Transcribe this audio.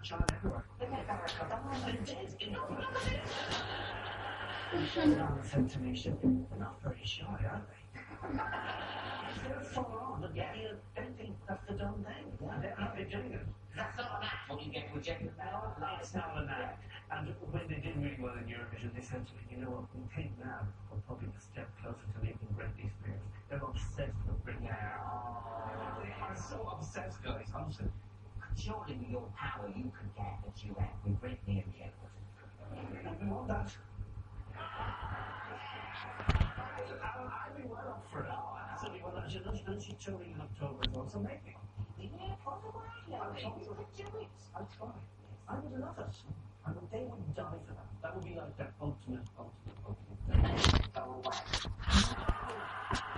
sunshine everywhere. They're dead. They said to me, they're not very shy, are they? They're full on, but yeah, they think that's the done thing. They're doing it. That's not an act when you get rejected now. No, it's not an act. And when they did really well in Eurovision, they said to me, you know what, we think now we're probably a step closer to making Britney Spears. They're obsessed with Britney. They are so obsessed, guys, honestly. Surely with your power you could get a duet with Britney and Jeopardy. We want that. I'd be well up for it. Absolutely well up. And she's touring in October as well, so maybe. Yeah, probably. Maybe you could do it. I'd try. I would love it. I mean, they would die for that. That would be like their ultimate. Go away.